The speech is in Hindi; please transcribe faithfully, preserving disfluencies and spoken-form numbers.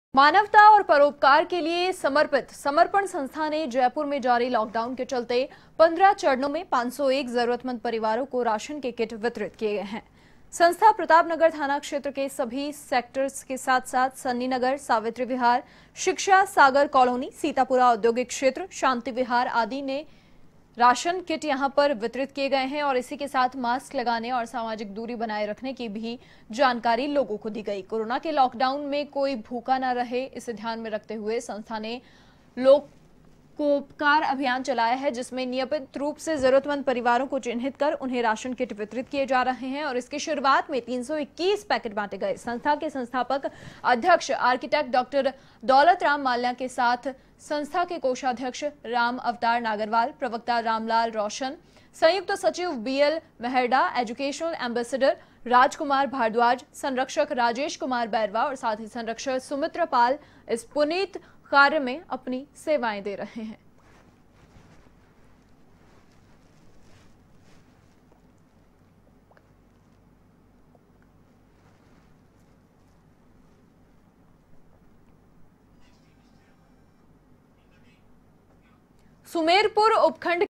मानवता और परोपकार के लिए समर्पित समर्पण संस्था ने जयपुर में जारी लॉकडाउन के चलते पंद्रह चरणों में पाँच सौ एक जरूरतमंद परिवारों को राशन के किट वितरित किए गए हैं। संस्था प्रतापनगर थाना क्षेत्र के सभी सेक्टर्स के साथ साथ सन्नी नगर, सावित्री विहार, शिक्षा सागर कॉलोनी, सीतापुरा औद्योगिक क्षेत्र, शांति विहार आदि ने राशन किट यहां पर वितरित किए गए हैं और इसी के साथ मास्क लगाने और सामाजिक दूरी बनाए रखने की भी जानकारी लोगों को दी गई। कोरोना के लॉकडाउन में कोई भूखा न रहे, इसे ध्यान में रखते हुए संस्था ने लोकोपकार अभियान चलाया है, जिसमें नियमित रूप से जरूरतमंद परिवारों को चिन्हित कर उन्हें राशन किट वितरित किए जा रहे हैं और इसकी शुरुआत में तीन सौ इक्कीस पैकेट बांटे गए। संस्था के संस्थापक अध्यक्ष आर्किटेक्ट डॉक्टर दौलत राम माल्या के साथ संस्था के कोषाध्यक्ष राम अवतार नागरवाल, प्रवक्ता रामलाल रोशन, संयुक्त सचिव BL Meharda, educational ambassador Rajkumar Bhardwaj, संरक्षक राजेश कुमार बैरवा और साथ ही संरक्षक सुमित्रा पाल इस पुनीत कार्य में अपनी सेवाएं दे रहे हैं। सुमेरपुर उपखंड